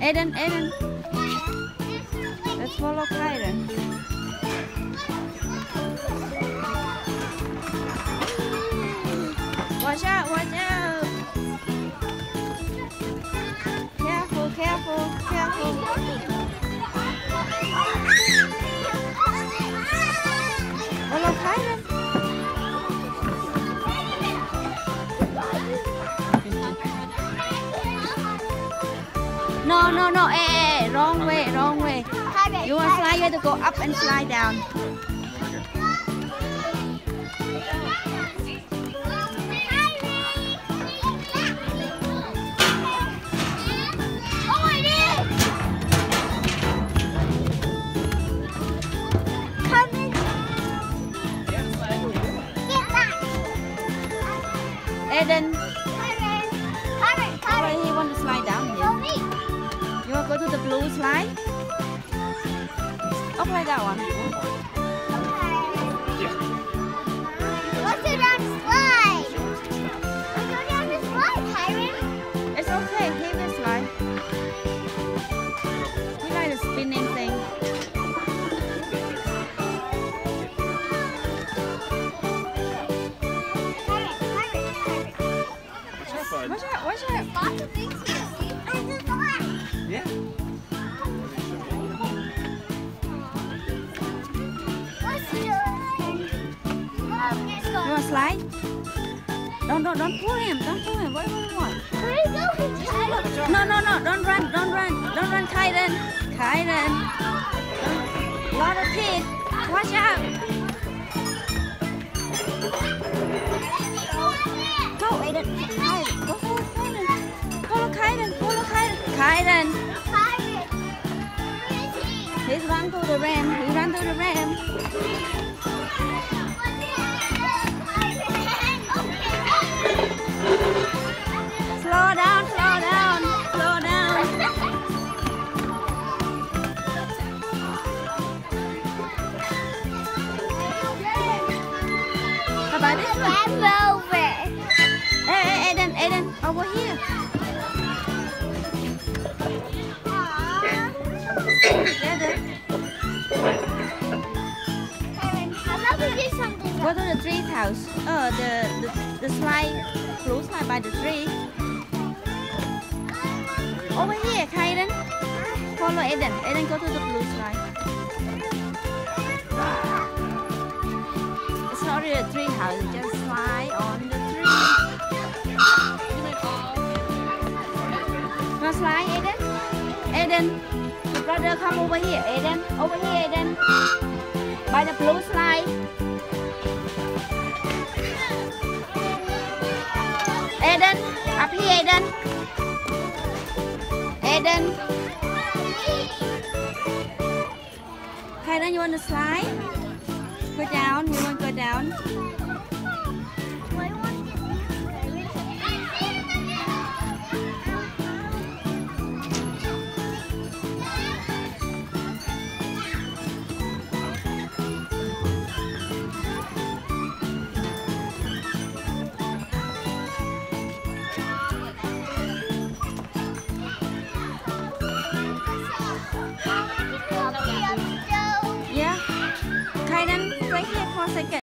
Aiden, Aiden. Let's follow Kyron. Watch out, watch out. Careful, careful, careful. Follow Kyron. No, no, no, hey, wrong way, wrong way. You want to slide, you have to go up and slide down. Aiden, he want to slide down here. You want to go to the blue slide? Okay, that one. Let's go down the slide. Let's go down the slide, Kyron. It's okay, he will slide. He like the spinning thing. Watch out, watch out. Lots of things to see. Yeah. Let's do it. You want to slide? Don't pull him, don't pull him. What? Where are you going, Kyron? No, don't run, Kyron. Kyron. Lot of teeth. Watch out. Go, Aiden. Kyron. Go, Kyron. Follow Kyron. Follow Kyron. Kyron. He's run to the ram. He ran to the ram. Slow down, slow down, slow down. How about this one? I'm over. Hey, Aiden, over here. Together. How about we do something? Go to the tree house. The slide, blue slide by the tree. Over here, Kyron. Follow Aiden. Aiden, go to the blue slide. It's not really a tree house. You just slide on the tree. You want to slide, Aiden? Aiden, your brother, come over here. Aiden, over here, Aiden. By the blue slide. Aiden, up here, Aiden. Aiden. Kyron, you want to slide? Go down. You want to go down?